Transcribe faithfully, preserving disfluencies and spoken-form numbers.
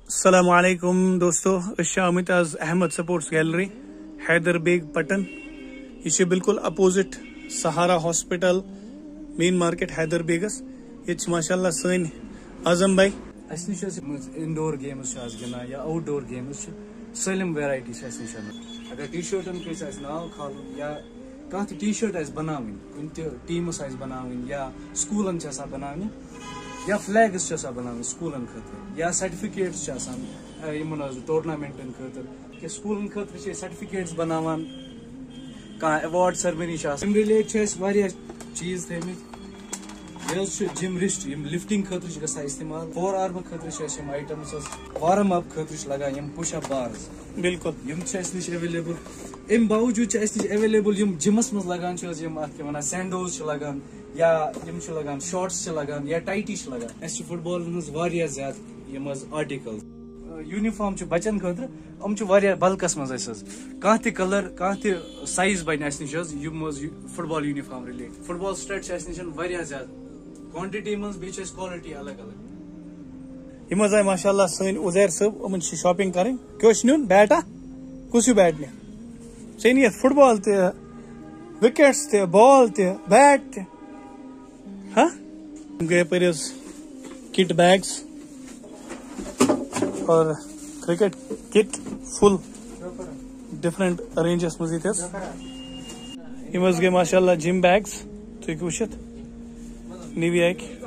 السلام علیکم دوستو، أسۍ آمٕتۍ آز احمد سپورٹس گیلری حیدر بیگ پٹن. یہ چھِ بالکل opposite Sahara hospital main market Haider بیگس. یہ ماشاء اللہ سن اعظم بھائی اس نش انڈور گیمز گندان یا آؤٹ ڈور گیمز سٲلِم ویرایٹی اس نش. اگر ٹی شرٹن کٲنٛسہِ آسہِ ناو کھالُن یا کانٛہہ تہِ ٹی شرٹ آسہِ بناوٕنۍ کُنہِ تہِ ٹیٖمس آسہِ بناوٕنۍ یا سکوٗلن چھِ آسان بناونہِ یا فلیگس چھِ آسان بناوٕنۍ سکوٗلن خٲطرٕ یا سرٹِفکیٹس چھِ آسان یِمن حظ ٹورنامنٹن خٲطرٕ کہِ سکوٗلن خٲطرٕ چھِ أسۍ سرٹِفکیٹس بناوان. کانٛہہ ایواڈ سرمنی چھِ آسان. اَمہِ رِلیٹ چھِ اَسہِ واریاہ چیٖز تھٲیمٕتۍ. یہِ حظ چھُ جِم رِسٹ یِم لِفٹنگ خٲطرٕ چھِ گژھان استعمال. فور آرمہٕ خٲطرٕ چھِ اَسہِ یِم آیٹمز حظ. وارم اپ خٲطرٕ چھِ لگان یِم پُش اپ بارز. بالکل یِم چھِ اَسہِ نِش ایویلیبل. امہِ باوجوٗد چھِ اَسہِ نِش ایویلیبل یِم جِمس منٛز لگان چھِ حظ یِم اتھ کیاہ ونان سینڈوز چھِ لگان یا یِم چھِ لگان شارٹس چھِ لگان یا ٹایٹی چھِ لگان. اَسہِ چھِ فٹ بالن ہٕنٛز واریاہ زیادٕ یِم حظ آرٹِکلز. یوٗنِفارم چھِ بچن خٲطرٕ یِم چھِ واریاہ بلکس منٛز اَسہِ حظ. کانٛہہ تہِ کلر کانٛہہ تہِ سایز بنہِ اَسہِ نِش حظ یِم حظ فٹ بال یوٗنِفارم رِلیٹ. فٹ بال سٹڈ چھِ اَسہِ نِش واریاہ زیادٕ کوانٹٹی منٛز بیٚیہِ چھِ اَسہِ کوالٹی الگ الگ. یم آئی ماشاء اللہ سن ازیر صٲب یِمن چھِ شاپنگ کرٕنۍ. کیٛاہ چھُ نیُن بیٹا؟ کُس ہیوٗ بیٹ نہِ؟ ژےٚ نِیتھ فٹ بال تہِ وکٹس تہِ بال تہِ بیٹ تہِ ہاں گٔے یپٲرۍ حظ کٹ بیگس اور cricket kit full different ranges منٛز ییٚتہِ حظ. یم حظ گٔے ماشاء اللہ جم بیگس تُہۍ ہیٚکِو وٕچھِتھ نیویاہٕکۍ